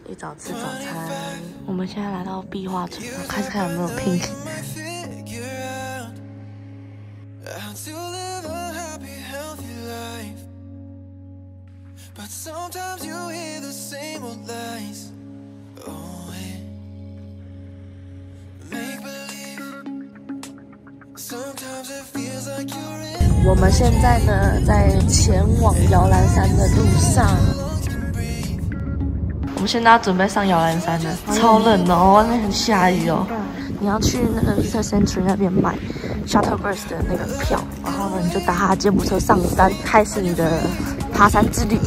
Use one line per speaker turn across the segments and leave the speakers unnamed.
一早吃早餐。我们现在来到壁画村，开始看有没有 pink。我们现在呢，在前往摇篮山的路上。我们现在要准备上摇篮山了，超冷哦，外面很下雨哦。你要去那个 Visitor Century 那边买 Shuttlebus 的那个票，然后呢，你就搭他的接驳车上山，开始你的爬山之旅。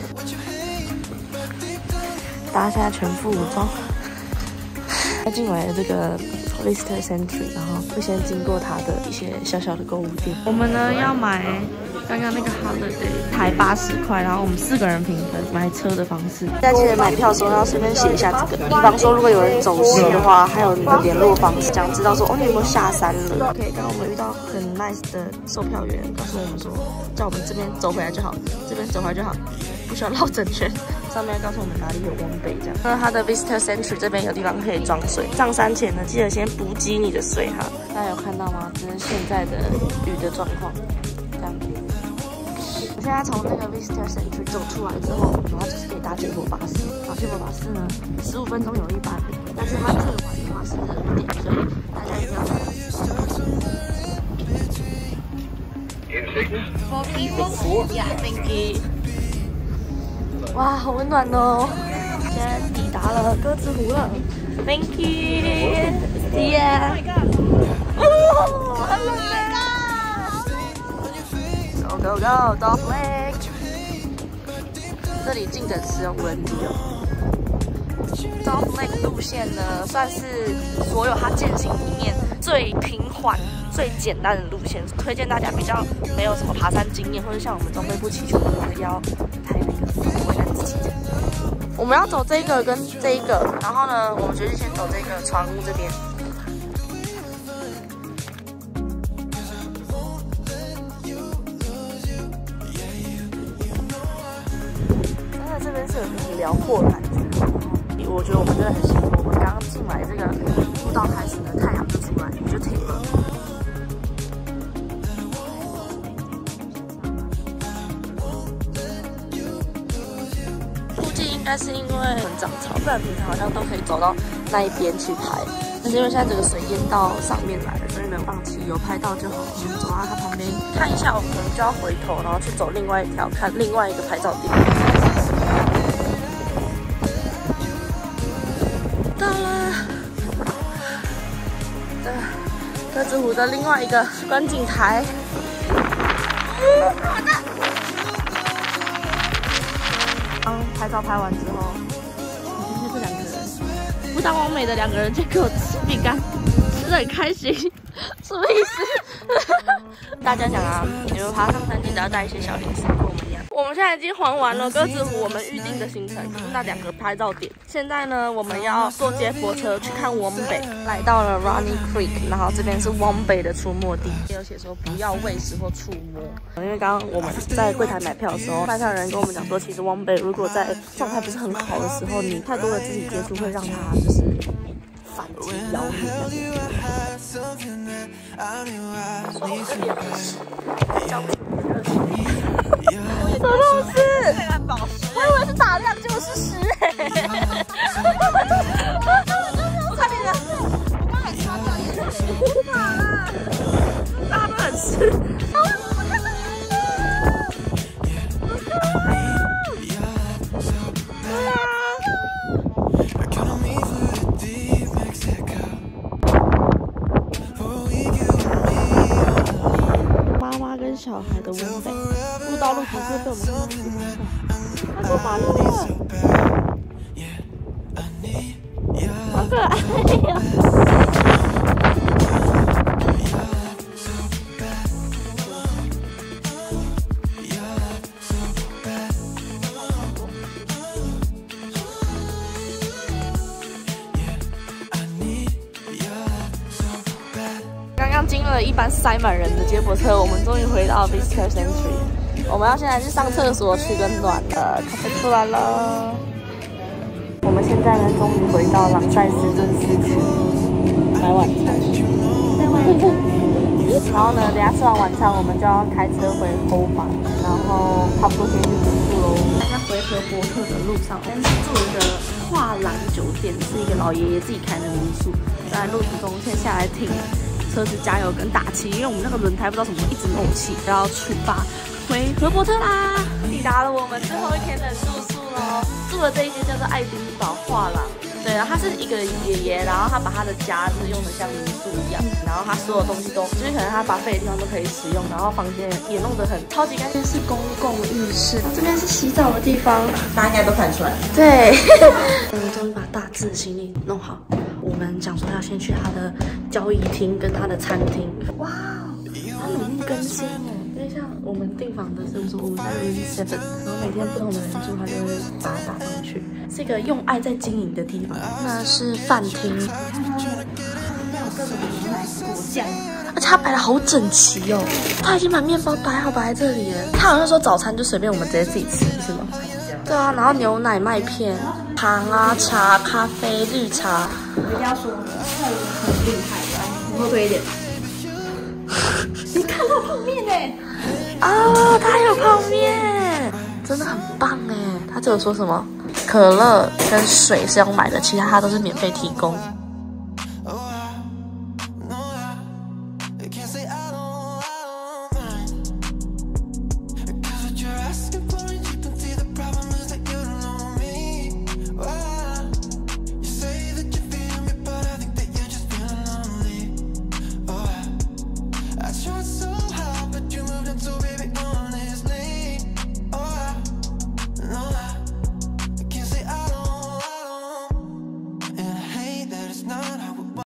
大家现在全副武装，要进来这个 Visitor Century， 然后会先经过它的一些小小的购物店。我们呢要买刚刚那个 Holiday 台80块，然后我们4个人平分买车的方式。在记得买票的时候要顺便写一下这个，比方说如果有人走失的话，还有你的联络方式，这样知道说哦你有没有下山了。OK， 刚刚我们遇到很 nice 的售票员，告诉我们说叫我们这边走回来就好，这边走回来就好，不需要绕整圈。上面告诉我们哪里有汪北这样。那它的 Visitor Century 这边有地方可以装水，上山前呢记得先补给你的水哈。大家有看到吗？这是现在的雨的状况，这样。我现在从那个 Visitor Century 走出来之后，然后就是可以搭接驳巴士，然后接驳巴士呢15分钟有一班，但是它最晚的话是5点，所以大家一定要注意。Thank you。哇，好温暖哦！现在抵达了鸽子湖了 ，Thank you，See ya。哦，很冷啊 ！Go go go， Dog Lake。这里进城使用无人机哦。Dog Lake 路线呢，算是所有它践行里面最平缓、最简单的路线，推荐大家比较没有什么爬山经验，或者像我们装备不齐全的人要开那个为难自己。我们要走这个跟这一个，然后呢，我们决定先走这个船屋这边。真的这边是有很辽阔的感觉。我觉得我们真的很幸福，我们刚刚进来这个步道开始呢，太阳就出来，雨就停了。附近应该是因为很涨潮，不然平常好像都可以走到那一边去拍。但是因为现在整个水淹到上面来了，所以呢，放弃有拍到就好。我们走到它旁边看一下，我们可能就要回头，然后去走另外一条，看另外一个拍照点。到了，鸽子湖的另外一个观景台。刚拍照拍完之后，今天这2个人，不当完美的2个人就给我吃饼干，吃得很开心，什么意思？大家讲啊，你们爬上山记得要带一些小零食，跟我们一样。我们现在已经环完了鸽子湖我们预定的行程，就是那2个拍照点。现在呢，我们要坐接驳车去看汪北，来到了 Running Creek， 然后这边是汪北的出没地，也有写说不要喂食或触摸。因为刚刚我们在柜台买票的时候，卖票人跟我们讲说，其实汪北如果在状态不是很好的时候，你太多的肢体接触会让它就是反击咬你那种。什么东西？我以为是打量，结果是屎差点了，我刚才擦掉一点，大家都很吃。小孩的温北步道路途会被我们看到地方上，他过马路了，好可爱呀！刚刚经了一班塞满人的接驳车，我们终于回到 Visitor Century。我们要现在去上厕所取个暖了，咖啡出来了。我们现在在呢，终于回到朗塞斯顿市区买晚餐。然后呢，等下吃完晚餐，我们就要开车回侯法，然后差不多先去住宿喽。在回荷伯特的路上，先是住一个画廊酒店，是一个老爷爷自己开的民宿。在路途中，先下来停车子加油跟打气，因为我们那个轮胎不知道怎么一直漏气，要出发回荷伯特啦。抵达了我们最后一天的住宿喽，住的这一间叫做爱丁堡画廊。对，然后他是一个爷爷，然后他把他的家是用的像民宿一样，然后他所有东西都就是可能他把废的地方都可以使用，然后房间也弄得很超级干净，是公共浴室，这边是洗澡的地方，
大家应该都看出来。
对，我们终于把大致的行李弄好，我们讲说要先去他的交易厅跟他的餐厅。哇，他每天更新哎。因为像我们订房的就是说我们在 Room 7，然后每天不同的人住，他就会把它打上去，是一个用爱在经营的地方。那是饭厅，你看它有各种牛奶、果酱，而且它摆的好整齐哦。他已经把面包摆好摆在这里了。他好像说早餐就随便我们直接自己吃，是吗？对啊，然后牛奶、麦片、糖啊、茶、咖啡、绿茶。
我一定要说，他有很厉害的，你喝多一点。你看到泡面哎！
哦，他还有泡面，真的很棒哎！他只有说什么可乐跟水是要买的，其他他都是免费提供。